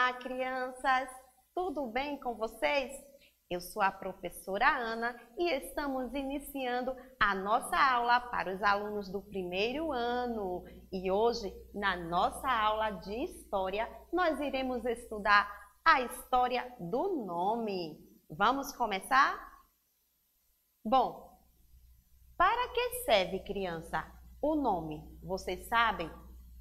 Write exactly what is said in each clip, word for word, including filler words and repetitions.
Olá, crianças! Tudo bem com vocês? Eu sou a professora Ana e estamos iniciando a nossa aula para os alunos do primeiro ano. E hoje, na nossa aula de História, nós iremos estudar a história do nome. Vamos começar? Bom, para que serve, criança, o nome? Vocês sabem?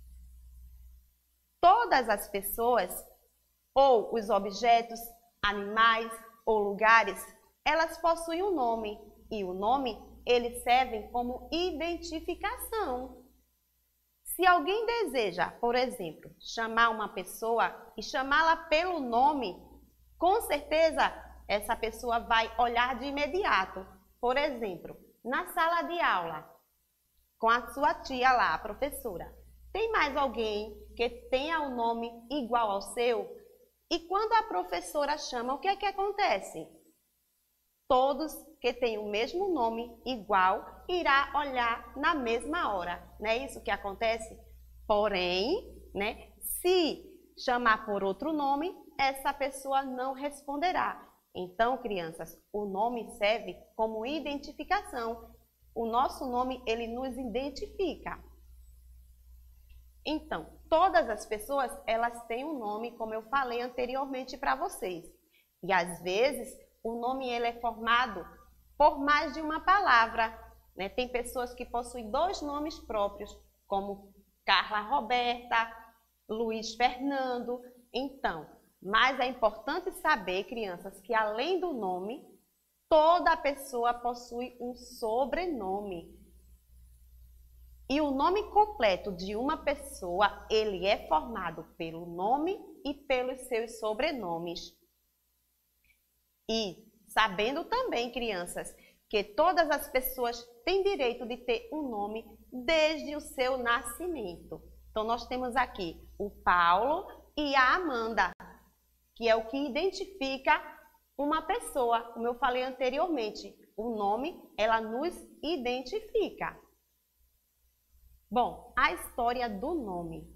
Todas as pessoas, ou os objetos, animais ou lugares, elas possuem um nome. E o nome, eles servem como identificação. Se alguém deseja, por exemplo, chamar uma pessoa e chamá-la pelo nome, com certeza essa pessoa vai olhar de imediato. Por exemplo, na sala de aula, com a sua tia lá, a professora. Tem mais alguém que tenha o nome igual ao seu? E quando a professora chama, o que é que acontece? Todos que têm o mesmo nome igual irá olhar na mesma hora. Não é isso que acontece? Porém, né, se chamar por outro nome, essa pessoa não responderá. Então, crianças, o nome serve como identificação. O nosso nome, ele nos identifica. Então, todas as pessoas, elas têm um nome, como eu falei anteriormente para vocês. E às vezes, o nome ele é formado por mais de uma palavra, né? Tem pessoas que possuem dois nomes próprios, como Carla Roberta, Luiz Fernando. Então, mas é importante saber, crianças, que além do nome, toda pessoa possui um sobrenome. E o nome completo de uma pessoa, ele é formado pelo nome e pelos seus sobrenomes. E sabendo também, crianças, que todas as pessoas têm direito de ter um nome desde o seu nascimento. Então, nós temos aqui o Paulo e a Amanda, que é o que identifica uma pessoa. Como eu falei anteriormente, o nome, ela nos identifica. Bom, a história do nome.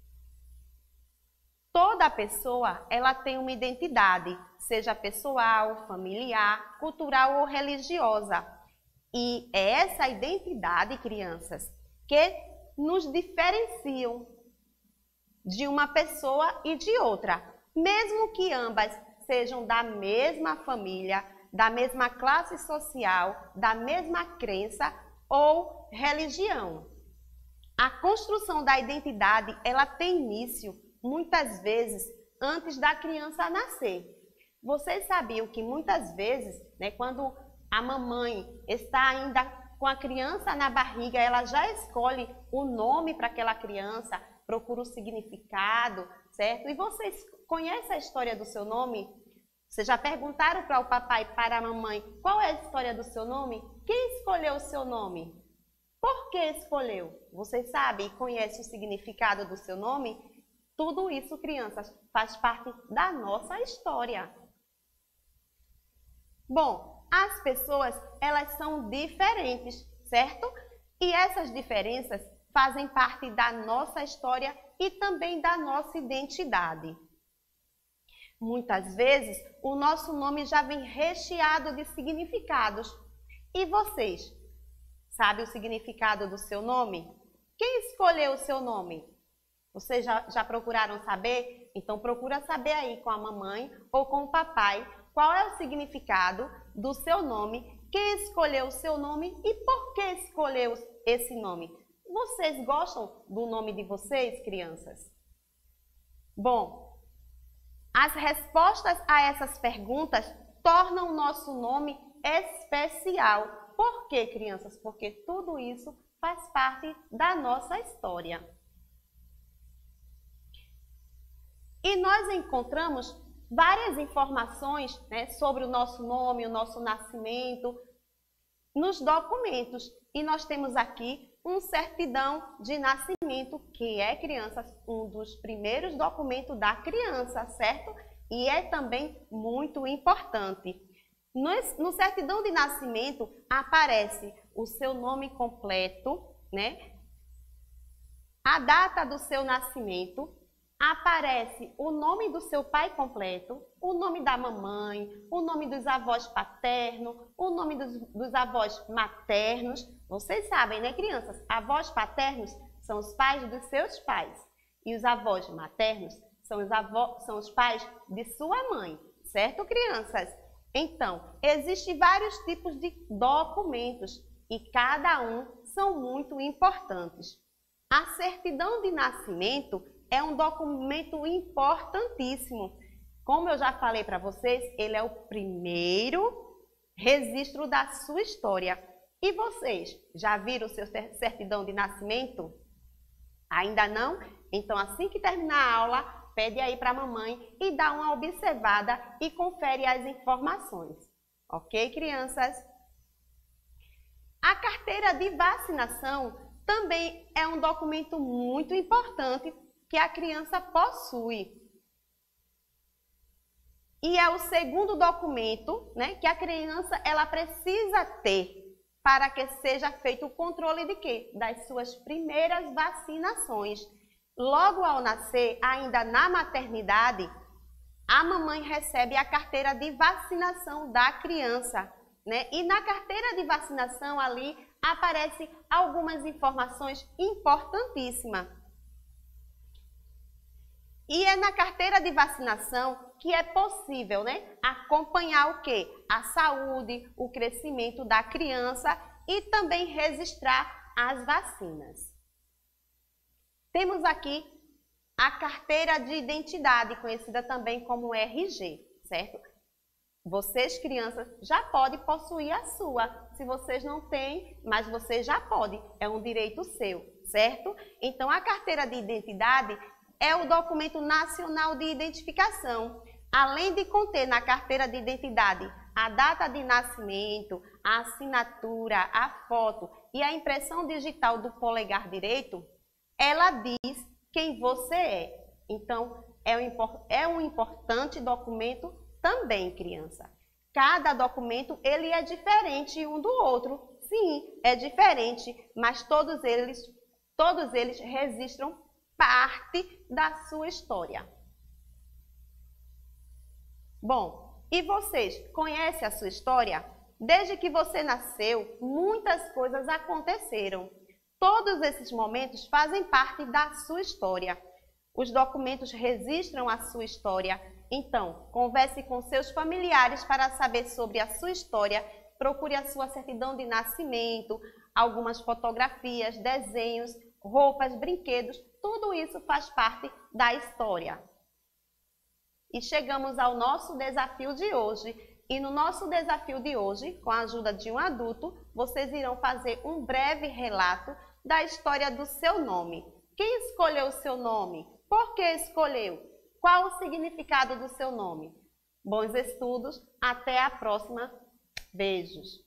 Toda pessoa, ela tem uma identidade, seja pessoal, familiar, cultural ou religiosa. E é essa identidade, crianças, que nos diferenciam de uma pessoa e de outra, mesmo que ambas sejam da mesma família, da mesma classe social, da mesma crença ou religião. A construção da identidade, ela tem início, muitas vezes, antes da criança nascer. Vocês sabiam que muitas vezes, né, quando a mamãe está ainda com a criança na barriga, ela já escolhe o nome para aquela criança, procura o significado, certo? E vocês conhecem a história do seu nome? Vocês já perguntaram para o papai e para a mamãe qual é a história do seu nome? Quem escolheu o seu nome? Por que escolheu? Vocês sabem e conhecem o significado do seu nome? Tudo isso, crianças, faz parte da nossa história. Bom, as pessoas, elas são diferentes, certo? E essas diferenças fazem parte da nossa história e também da nossa identidade. Muitas vezes, o nosso nome já vem recheado de significados. E vocês? Sabe o significado do seu nome? Quem escolheu o seu nome? Vocês já, já procuraram saber? Então procura saber aí com a mamãe ou com o papai qual é o significado do seu nome, quem escolheu o seu nome e por que escolheu esse nome. Vocês gostam do nome de vocês, crianças? Bom, as respostas a essas perguntas tornam o nosso nome especial. Por quê, crianças? Porque tudo isso faz parte da nossa história. E nós encontramos várias informações, né, sobre o nosso nome, o nosso nascimento, nos documentos. E nós temos aqui um certidão de nascimento, que é, crianças, um dos primeiros documentos da criança, certo? E é também muito importante. No, no certidão de nascimento aparece o seu nome completo, né? A data do seu nascimento, aparece o nome do seu pai completo, o nome da mamãe, o nome dos avós paternos, o nome dos, dos avós maternos. Vocês sabem, né, crianças? Avós paternos são os pais dos seus pais e os avós maternos são os, avós, são os pais de sua mãe, certo, crianças? Então, existem vários tipos de documentos e cada um são muito importantes. A certidão de nascimento é um documento importantíssimo. Como eu já falei para vocês, ele é o primeiro registro da sua história. E vocês, já viram o seu certidão de nascimento? Ainda não? Então, assim que terminar a aula, pede aí para a mamãe e dá uma observada e confere as informações. Ok, crianças? A carteira de vacinação também é um documento muito importante que a criança possui. E é o segundo documento, né, que a criança ela precisa ter para que seja feito o controle de quê? Das suas primeiras vacinações. Logo ao nascer, ainda na maternidade, a mamãe recebe a carteira de vacinação da criança, né? E na carteira de vacinação ali aparecem algumas informações importantíssimas. E é na carteira de vacinação que é possível, né, acompanhar o quê? A saúde, o crescimento da criança e também registrar as vacinas. Temos aqui a carteira de identidade, conhecida também como R G, certo? Vocês, crianças, já podem possuir a sua. Se vocês não têm, mas vocês já podem. É um direito seu, certo? Então, a carteira de identidade é o documento nacional de identificação. Além de conter na carteira de identidade a data de nascimento, a assinatura, a foto e a impressão digital do polegar direito, ela diz quem você é. Então, é um, é um importante documento também, criança. Cada documento, ele é diferente um do outro. Sim, é diferente, mas todos eles, todos eles registram parte da sua história. Bom, e vocês conhecem a sua história? Desde que você nasceu, muitas coisas aconteceram. Todos esses momentos fazem parte da sua história. Os documentos registram a sua história. Então, converse com seus familiares para saber sobre a sua história. Procure a sua certidão de nascimento, algumas fotografias, desenhos, roupas, brinquedos. Tudo isso faz parte da história. E chegamos ao nosso desafio de hoje. E no nosso desafio de hoje, com a ajuda de um adulto, vocês irão fazer um breve relato da história do seu nome. Quem escolheu o seu nome? Por que escolheu? Qual o significado do seu nome? Bons estudos, até a próxima. Beijos!